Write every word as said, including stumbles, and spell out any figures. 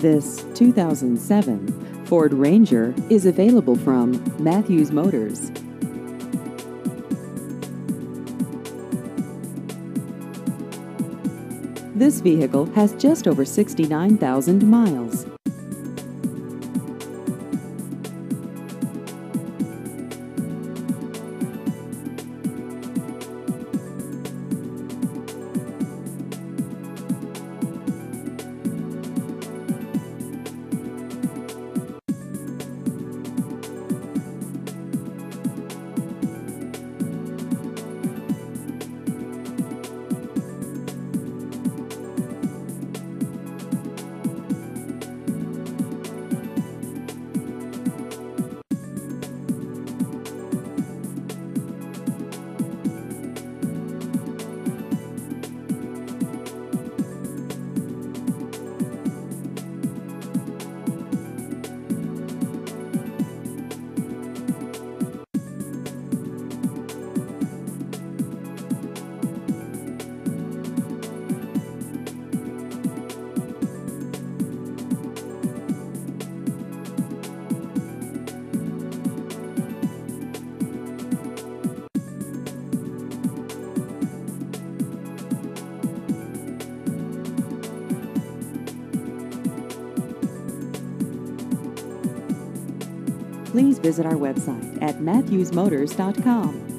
This two thousand seven Ford Ranger is available from Matthews Motors. This vehicle has just over sixty-nine thousand miles. Please visit our website at matthews motors dot com.